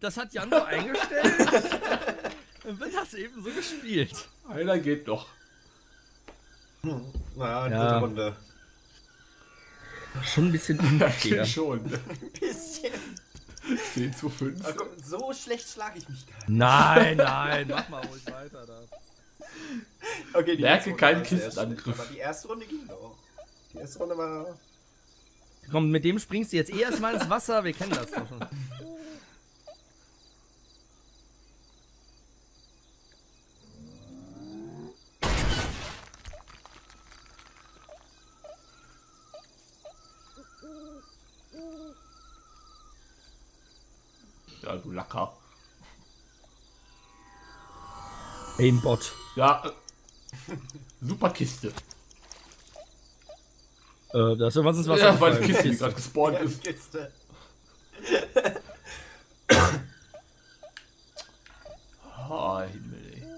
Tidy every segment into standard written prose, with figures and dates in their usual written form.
Das hat Jan so eingestellt. Dann wird das eben so gespielt. Einer geht noch. Na, Ja. dritte Runde. Schon ein bisschen unfair. Schon. Ein bisschen. 10 zu 5. Aber guck, so schlecht schlage ich mich gar nicht. Nein, mach mal ruhig weiter da. Okay, die Merke letzte Runde keinen war sehr Kistenangriff. schlecht, Aber die erste Runde ging doch. Die erste Runde war... Komm, mit dem springst du jetzt erstmal ins Wasser. Wir kennen das doch schon. Ja, du Lacker. Aimbot. Ja, super Kiste. Da ist irgendwas ins Wasser Ja, weil die gefallen. Kiste die gerade gespawnt Ja, ist. Kiste. Oh, Himmel, ey.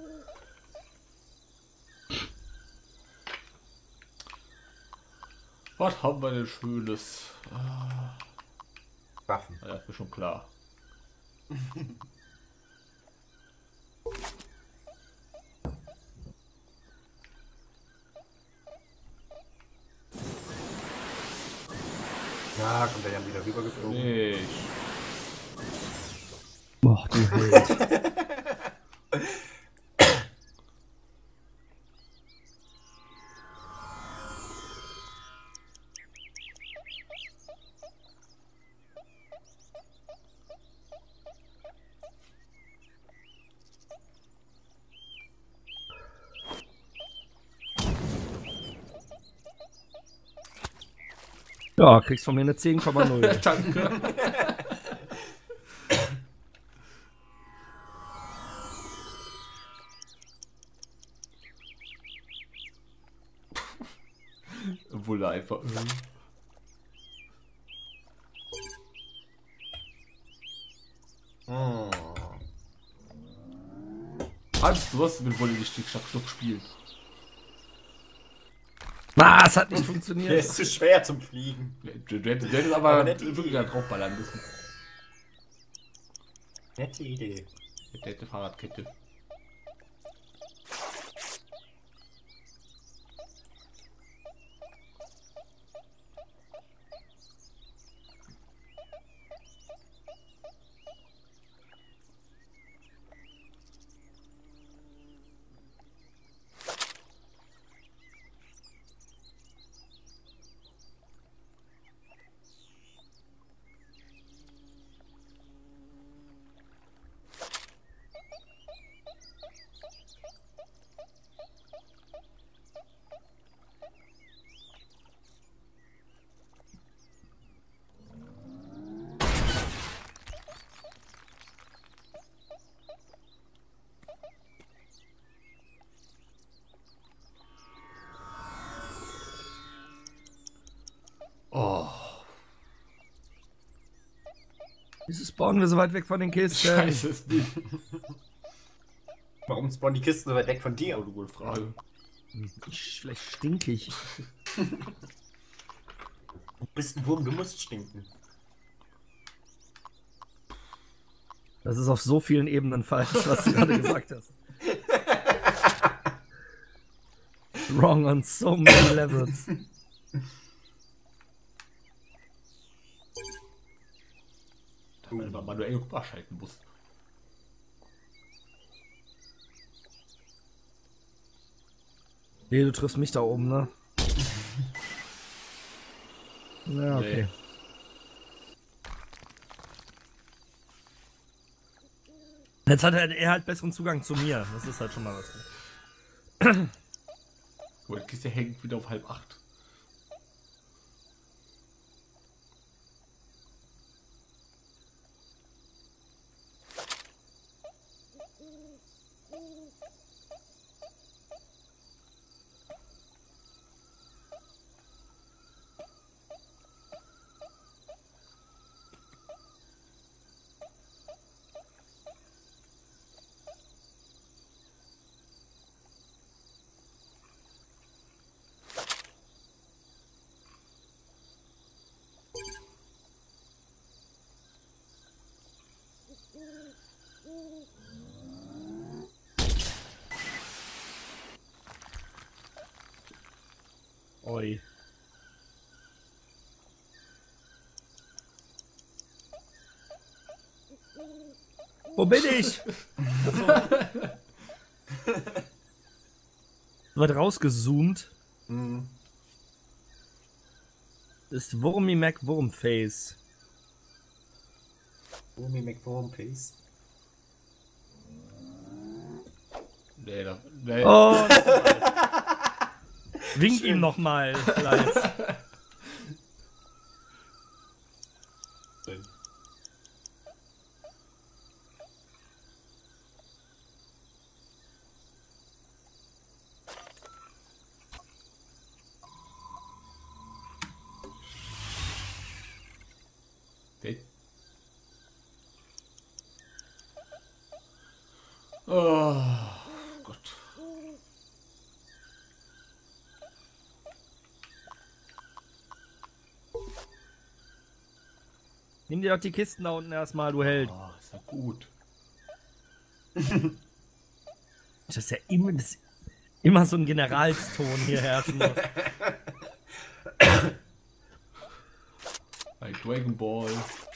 Was haben wir denn Schönes? Waffen. Ja, ist mir schon klar. Ja, kommt der Jan wieder rübergeflogen. Nicht. Boah, du Held. Ja, kriegst von mir eine 10,0. Danke. Obwohl er einfach. Oh. Hans, du hast mit Wolle die Stickstoff spielen. Was hat nicht Der funktioniert? ist zu schwer zum Fliegen. Du hättest aber Aber nette wirklich Idee. da draufballern müssen. Nette Idee. Der hätte Fahrradkette. Oh, Wieso spawnen wir so weit weg von den Kisten? scheiße ist nicht. Warum spawnen die Kisten so weit weg von dir? Oh, du gute Frage. Vielleicht stinkig. Du bist ein Wurm, du musst stinken. Das ist auf so vielen Ebenen falsch, was du gerade gesagt hast. Wrong on so many levels. Da man immer manuell rüberschalten muss. Nee, du triffst mich da oben, ne? Ja, okay. Nee. Jetzt hat er halt besseren Zugang zu mir. Das ist halt schon mal was. Oh, die Kiste hängt wieder auf 7:30. Oi. Wo bin ich? So. Wird rausgezoomt. Hm. Ist Wurmy Mac Wurmface. Wurmy McWurmpace. Nee, nee. Oh, das ist weit. Wink ihm nochmal, Leis. Okay. Oh Gott. Nimm dir doch die Kisten da unten erstmal, du Held. Oh, ist ja gut. Das ist ja immer so ein Generalston hier herrschen muss. Ein Dragon Ball.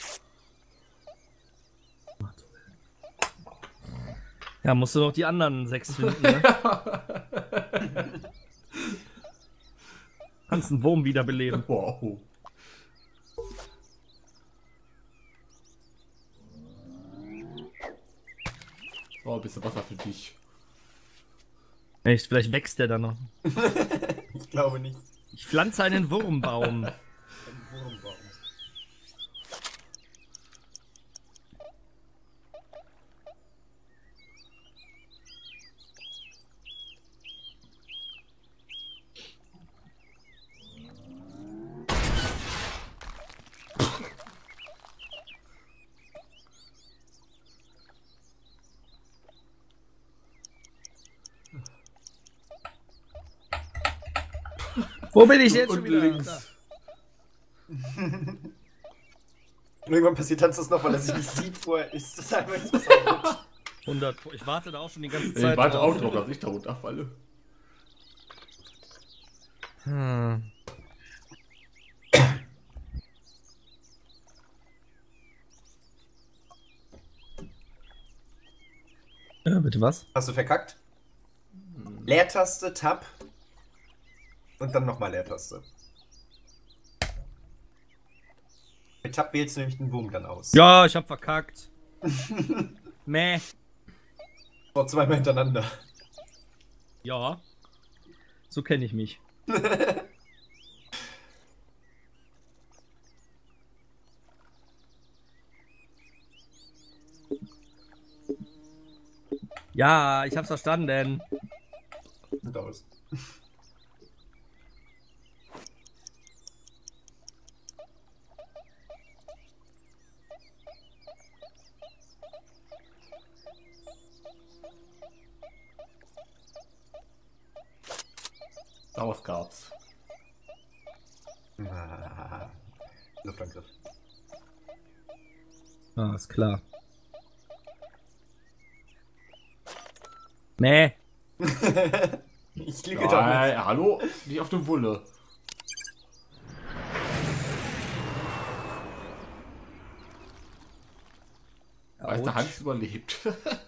Ja, musst du noch die anderen 6 finden, ne? Kannst einen Wurm wiederbeleben. Wow. Oh, ein bisschen Wasser für dich. Echt, vielleicht wächst der dann noch. Ich glaube nicht. Ich pflanze einen Wurmbaum. Ein Wurmbaum. Wo bin ich jetzt Und schon wieder? links. Da. Und irgendwann passiert Hans das noch, weil er sich nicht sieht, wo er ist. Das ist einfach ins Wasser rutscht. 100. Ich warte da auch schon die ganze Ich Zeit. warte auch drauf, dass ich da runterfalle. Hm. Bitte was? Hast du verkackt? Leertaste, Tab. Und dann nochmal Leertaste. Mit Tab wählst du nämlich den Wurm dann aus. Ja, ich hab verkackt. Meh. Oh, zweimal hintereinander. Ja. So kenne ich mich. Ja, ich hab's verstanden. Und aus. Daraus gab's. Ah, Luftangriff. Ah, ist klar. Meh. Ich liege doch nicht. Hallo? Nicht auf dem Wulle. Weiß der Hans überlebt.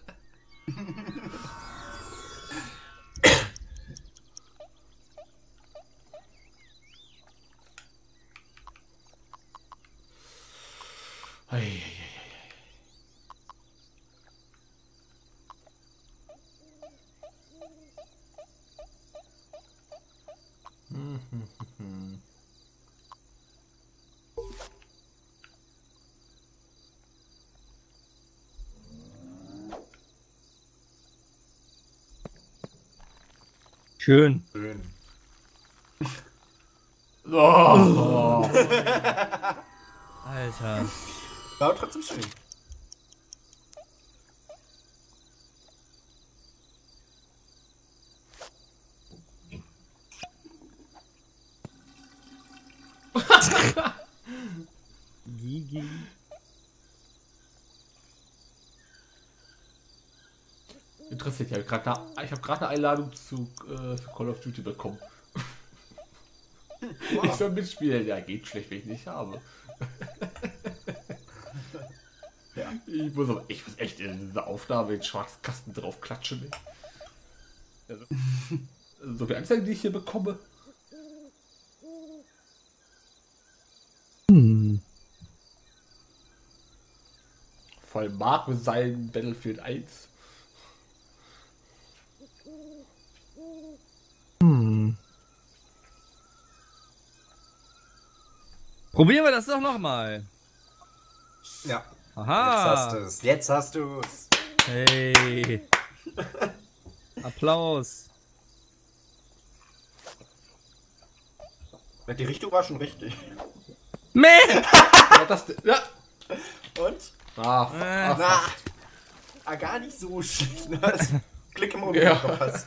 Schön. Schön. Oh. Alter. War aber trotzdem schön. Gigi. Interessiert ja. Ich habe gerade eine Einladung zu für Call of Duty bekommen. Ich soll mitspielen. Ja, geht schlecht, wenn ich nicht habe. Ja. Ich muss echt in dieser Aufnahme den schwarzen Kasten drauf klatschen. Also, so viele Anzeigen, die ich hier bekomme. Vor allem Mark mit seinem Battlefield 1. Probieren wir das doch nochmal. Ja. Aha. Jetzt hast du's. Hey. Applaus. Die Richtung war schon richtig. Meh! Ja, ja. Und? Na, Gar nicht so schlecht. Klick im Moment Ja. verpasst.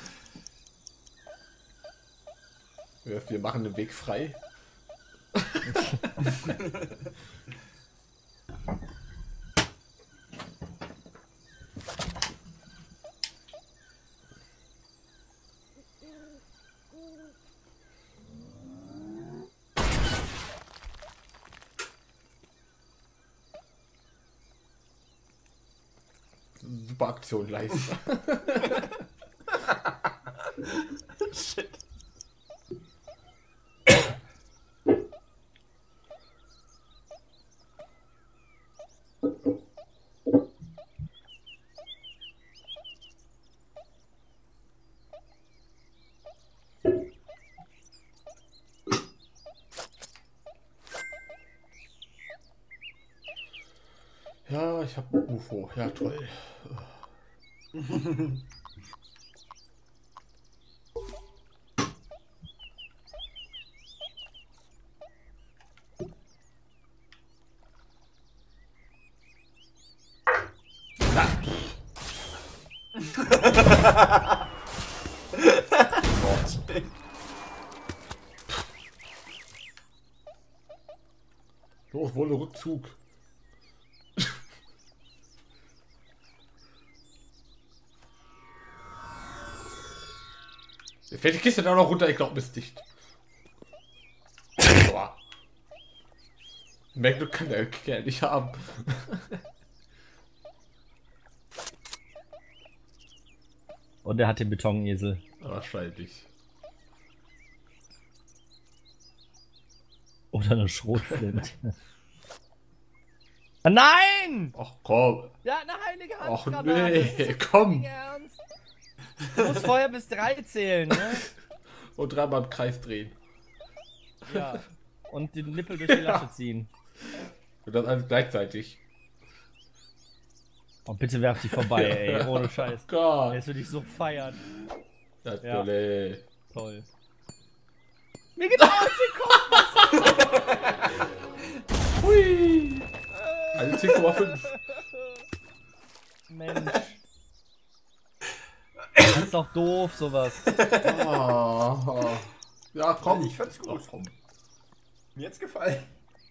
Wir machen den Weg frei. Super Aktion live. Shit. Ja, ich habe ein UFO. Ja, toll. Los, wohl Rückzug. Jetzt fällt die Kiste da noch runter, ich glaube, ist dicht. Boah. Magnum kann der Kerl nicht haben. Und er hat den Betonesel. Wahrscheinlich. Oder eine Schrotflinte. Ah, nein! Ach komm. Ja, eine heilige Hand. Ach nee, komm. Ernst. Du musst vorher bis 3 zählen, ne? Und dreimal im Kreis drehen. Ja. Und den Nippel durch die Lasche ziehen. Und das alles gleichzeitig. Oh, bitte werf die vorbei, ey. Ohne Scheiß. Gott. Jetzt würde ich so feiern. Natürlich. Toll. Mir geht aus den Kopf! Hui. Eine 10,5. Mensch. Das ist doch doof, sowas. Oh. Ja, komm. Ich fand's gut. Ach, komm. Mir hat's gefallen.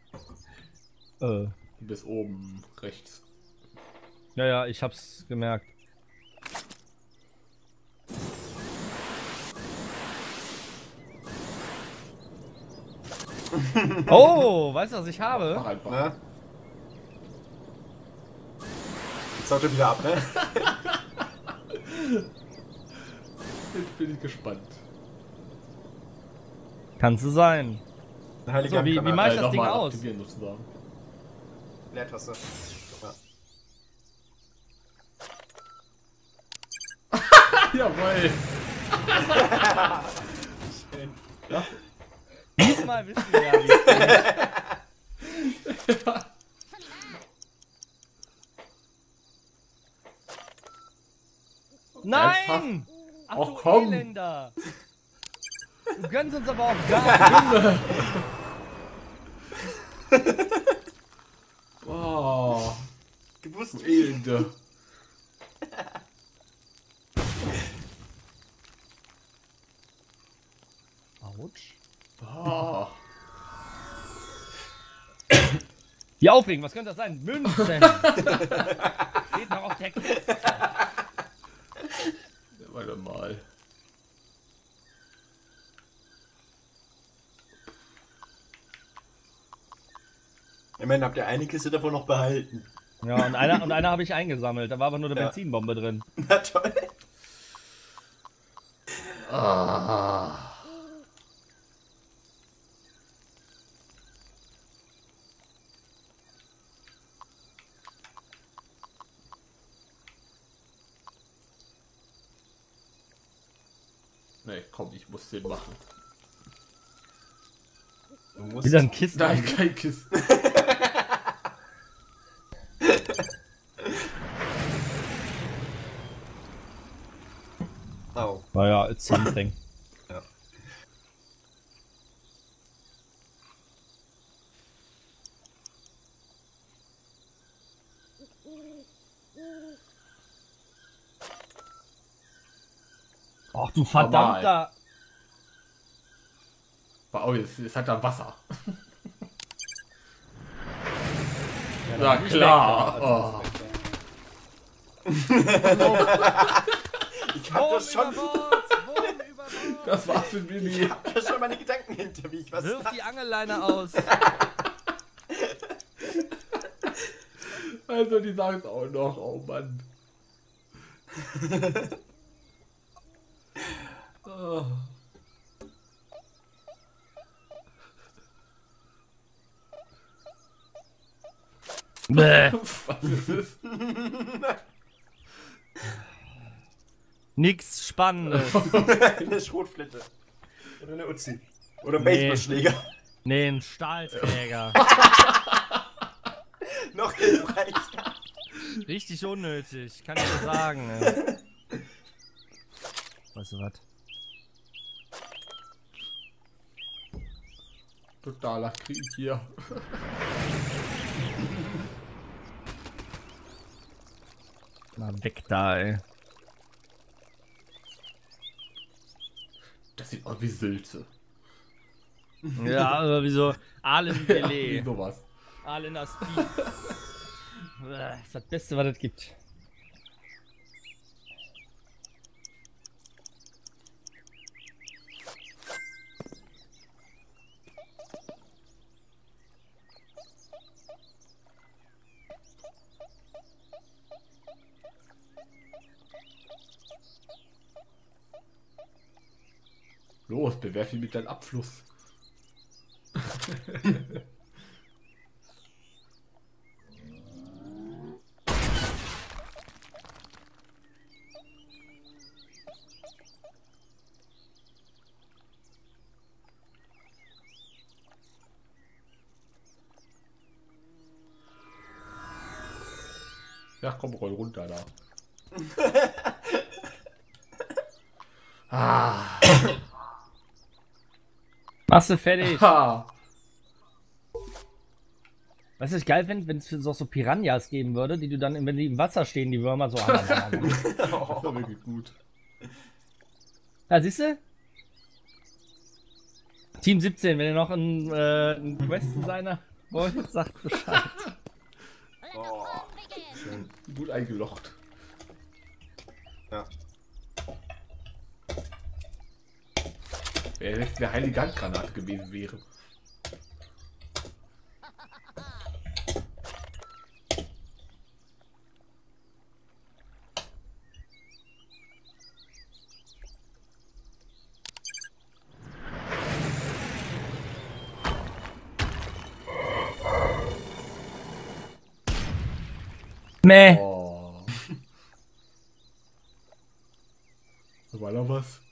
Bis oben rechts. Ja, ich hab's gemerkt. Oh, weißt du, was ich habe? Mach einfach. Na? Jetzt haut er wieder ab, ne? Jetzt bin ich gespannt. Kannst du sein. Eine heilige So, wie Handgranate. mach ich das Ding Nochmal aus? aktivieren sozusagen. Leertaste. Ja. Jawohl. Schön. Ja. Diesmal wissen wir ja, wie es geht. Nein! Ach Ach, du komm. Elender! Du gönnst uns aber auch gar nicht. Oh, Gewusst du wie. Elende. Autsch. Oh. Wie aufregend, was könnte das sein? Münzen! Steht noch auf der Kiste. Ja, warte mal. Immerhin habt ihr eine Kiste davon noch behalten. Ja, und einer habe ich eingesammelt. Da war aber nur eine Ja. Benzinbombe drin. Na toll. Ah. Nee, komm, ich muss den machen. Du musst Wieder ein Kisten. Nein, kein Kissen. Au. Naja, it's something. Ja. Ach du verdammter. Oh, jetzt hat er Wasser. Ja, Na dann klar. ist Ich hab das schon. Das war's für Mimi. Ich hab da schon meine Gedanken hinter, wie ich was Wirf sag. die Angelleine aus. Also, die sagen es auch noch. Oh Mann. Oh. Bäh. Was ist das? Nix Spannendes. Eine Schrotflinte. Oder eine Uzi. Oder ein Baseballschläger. Nee, ein Stahlträger. Noch hilfreicher. Richtig unnötig, kann ich dir sagen. Ey. Weißt du was? Totaler Krieg hier. Na weg da, ey. Das sieht aus wie Sülze. Ja, aber wieso? Allen Wie Gelee. sowas. Allen das Beef. Das ist das Beste, was es gibt. Los, bewerf ihn mit deinem Abfluss. Ja, komm, roll runter da. Ah. Machst du fertig. Ha. Weißt du, was ich geil finde, wenn es so Piranhas geben würde, die du dann, wenn die im Wasser stehen, die Würmer so Das war wirklich gut. Ja, siehst du? Team 17, wenn ihr noch einen Quest-Designer wollt, sagt Bescheid. Oh, schön. Gut eingelocht. Ja. Wer jetzt eine heilige Handgranate gewesen wäre. Meh. Oh. War da was?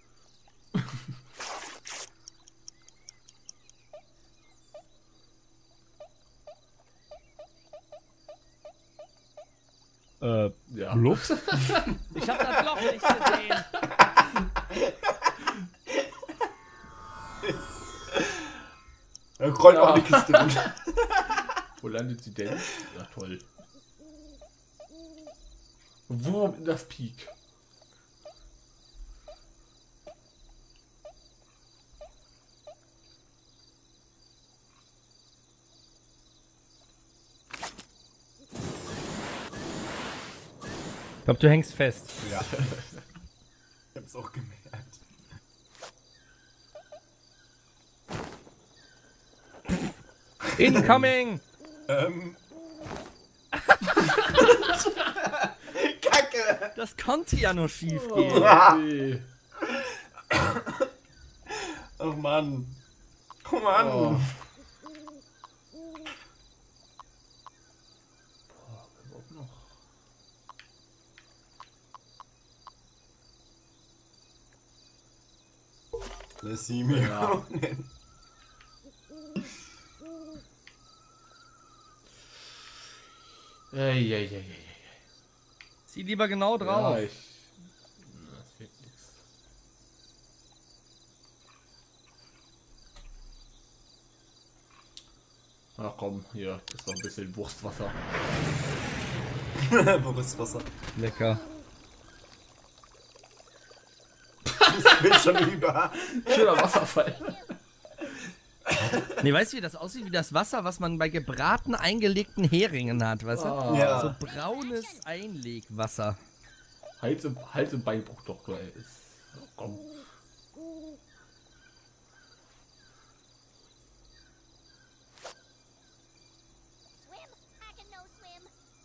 Ja. Luft? Ich hab das Loch nicht gesehen. Rollt auch die Kiste runter. Wo landet sie denn? Ja, toll. Wurm in das Peak. Ich glaub, du hängst fest. Ja. Ich hab's auch gemerkt. Incoming! Kacke! Das konnte ja nur schief gehen. Nee. Oh Mann. Komm an. Oh. Lass sie mir. Ja. Ey. Zieh lieber genau drauf. Ja, das wird nix. Ach komm, hier ist noch ein bisschen Wurstwasser. Brustwasser. Lecker. Ich bin schon über. Schöner Wasserfall. Nee, weißt du, wie das aussieht? Wie das Wasser, was man bei gebraten eingelegten Heringen hat, weißt du? Ah. Ja. So braunes Einlegwasser. Hals im Beinbruch doch, ey. Komm. Swim? I can no swim.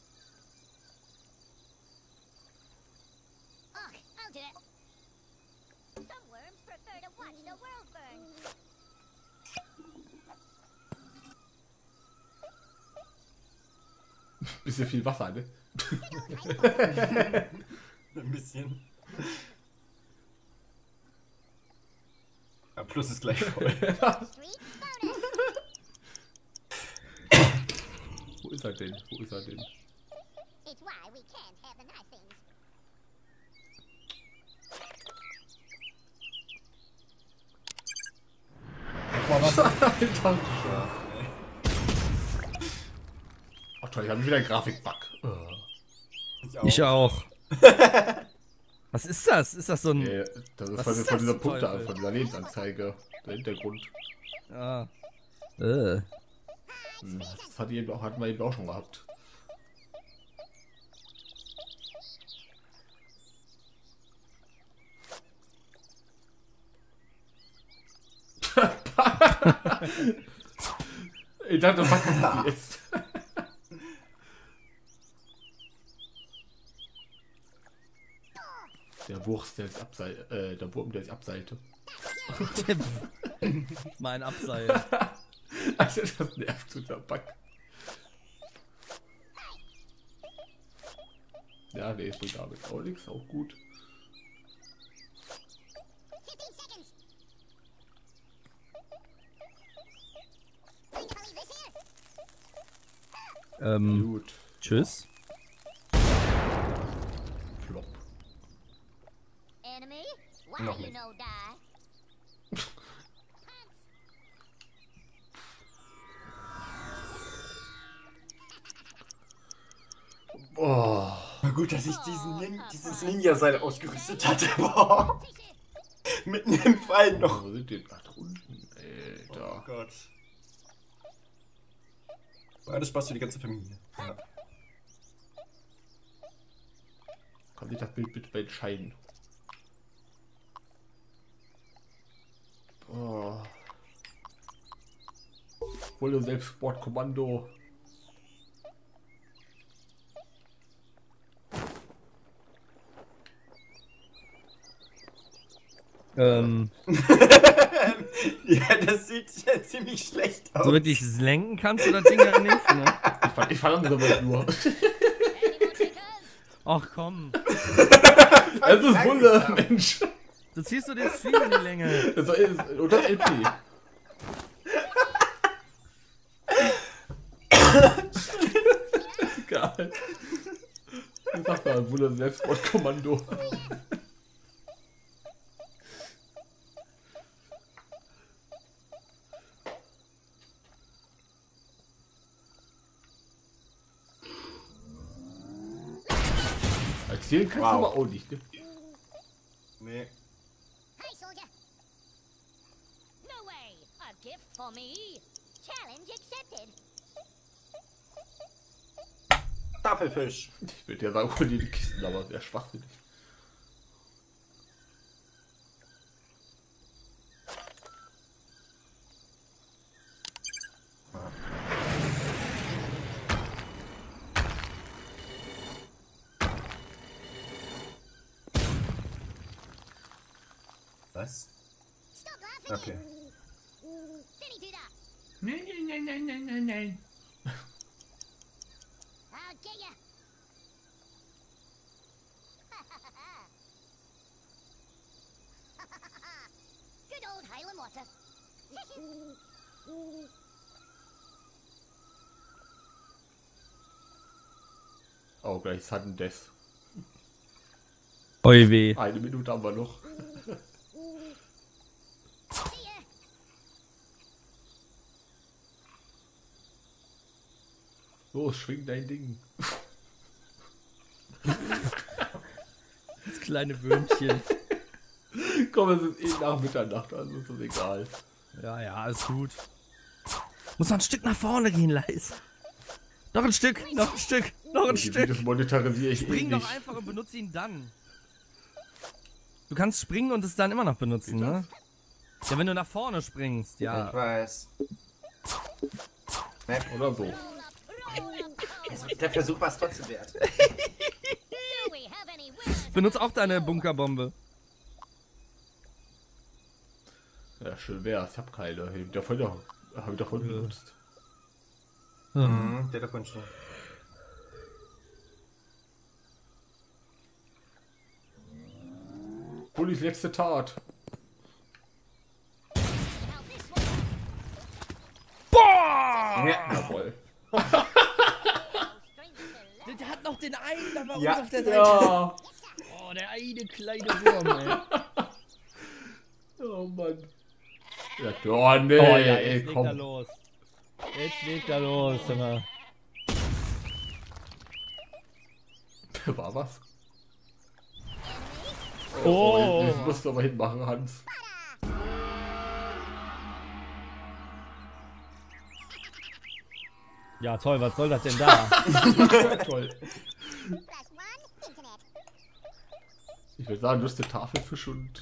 Ugh, I'll do it. Some worms prefer to watch the world burn. Bisschen viel Wasser, ne? Ein bisschen. Ja, Plus ist gleich voll. Street bonus. Wo ist er denn? It's why we can't have the nice things. Ach toll, ich habe wieder einen Grafikbug. Ich auch. Was ist das? Ist das so ein... Nee, das ist Was von, ist von das dieser zum Punkte, Teufel? von dieser Lebensanzeige. Der Hintergrund. Ah. Das hatten wir eben auch schon gehabt. Ich dachte, was ist jetzt? Der Wurst, der ist der Wurm, der ist abseilte. Mein Abseil. Also das nervt zu der Back. Ja, der ist bringt damit auch nichts, auch gut. 15 seconds. Going to leave this here? Gut. Tschüss. Flop. Enemy? Why Noch you nicht. no die? Oh. Na gut, dass ich dieses Ninja-Seil ausgerüstet hatte. Boah. Mitten im Fall noch. Wo sind die? Ach, da unten. Oh Alter. Gott. Beides Spaß für die ganze Familie. Ja. Kann sich das Bild bitte entscheiden? Oh. Wolle Selbstsportkommando. Ja, das sieht ja ziemlich schlecht aus. So wirklich lenken kannst du das Ding ja nicht, ne? Ich fand das nur. Any more takers? Ach komm. Es ist Wunder, Mensch. Du ziehst du das viel in die Länge. Das ist unter LP. Egal. Ich sag mal, Wunder Selbstmordkommando. Erzählen kannst du Wow. aber auch nicht, ne? Nee. Hi, soldier. No way. A gift for me. Challenge accepted. Tafelfisch. Ich würde ja sagen, hol dir die Kisten, aber sehr schwachsinnig. Was? Stop laughing. Okay. Did he do that? Nein. I'll get ya. Good old Highland water. Oh, gleich Sudden Death. Oi weh. 1 Minute haben wir noch. See ya. Los, schwing dein Ding. Das kleine Würmchen. Komm, es ist eh nach Mitternacht, also ist das egal. Ja, ist gut. Muss noch ein Stück nach vorne gehen, Leis. Noch ein Stück, noch ein Stück, noch ein Die Stück. Videos monetarisiere ich eh Spring doch nicht. einfach und benutze ihn dann. Du kannst springen und es dann immer noch benutzen, ne? Ja, wenn du nach vorne springst, Ich ja. weiß. Oder so. Roll up. Also, der Versuch war es trotzdem wert. Do we have any winners? Benutz auch deine Bunkerbombe. Ja, schön wär's. Ich hab keine. Hab ich davon benutzt. Mhm, der davon schon. Bullis letzte Tat. Now this one. Boah! Ja. Jawohl. Stranger to love. Der hat noch den einen da bei Ja. uns auf der Seite. Ja. Oh, der eine kleine Wurm, ey. Oh Mann. Ja, oh nee, Oh ja, ey, jetzt legt komm. er los. Jetzt legt er los, sag mal. War was? Oh. Das musst du aber hinmachen, Hans. Ja, toll, was soll das denn da? Toll. Plus one, internet. Ich würde sagen, du hast eine Tafelfisch und...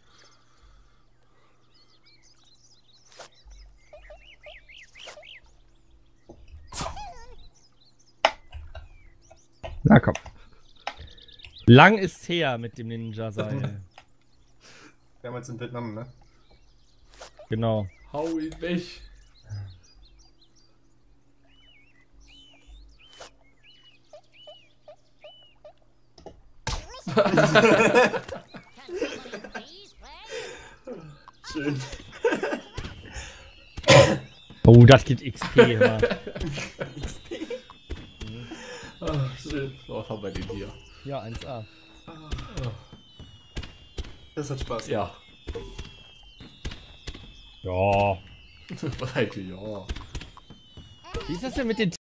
Na komm. Lang ist's her mit dem Ninja-Seil. Damals in Vietnam, ne? Genau. Hau ihn weg. Please play. Schön. Oh, das gibt XP, hör mal. Ah, schön. So, was haben wir denn hier? Ja, 1A. Das hat Spaß. Ja. Ja. Was eigentlich? Ja. Wie ist das denn mit den